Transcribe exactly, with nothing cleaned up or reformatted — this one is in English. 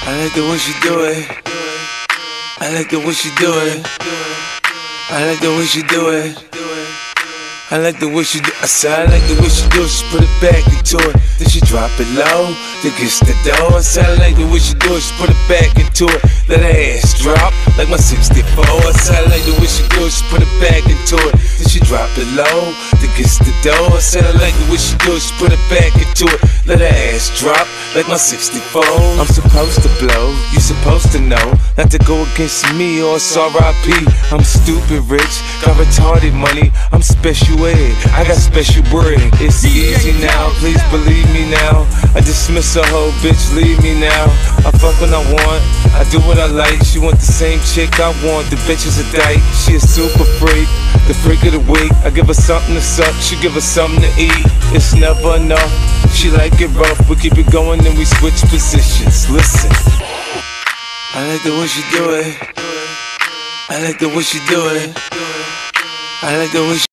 I like the way she do it. I like the way she do it. I like the way she do it. I like the way she do it. I said I like the way she do it. She put it back into it. Then she drop it low. Then gets the dough. I said I like the way she do it. She put it back into it. Let her ass drop like my sixty-four. I said I like the way she do it. She put it back into it. Then she drop it low. Then gets the dough. I said I like the way she do it. She put it back into it. Let her ass drop like my sixty-four. I'm supposed to blow. You supposed to know not to go against me or it's R I P. I'm stupid rich. Got retarded money. I'm special ed. I got special bread. It's easy now. Please believe me now. I dismiss a whole bitch. Leave me now. I fuck when I want. I do what I like. She want the same chick I want. The bitch is a dyke. She a super freak. The freak of the week. I give her something to suck. She give her something to eat. It's never enough. She like it rough. We keep it going and we switch positions. Listen. I like the way she do it. I like the way she do it. I like the way she